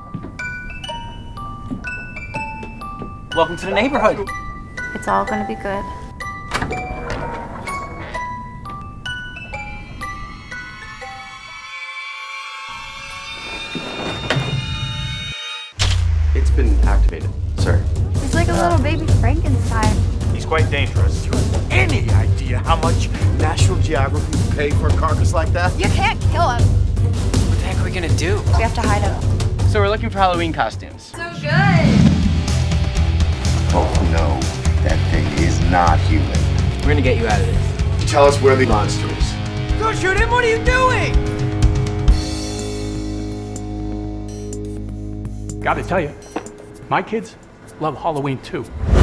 Welcome to the neighborhood. It's all gonna be good. It's been activated, sir. He's like a little baby Frankenstein. He's quite dangerous. Do you have any idea how much National Geography would pay for a carcass like that? You can't kill him. What the heck are we gonna do? We have to hide him. So we're looking for Halloween costumes. So good. Oh no, that thing is not human. We're gonna get you out of this. Tell us where the monster is. Don't shoot him! What are you doing? Gotta tell you, my kids love Halloween too.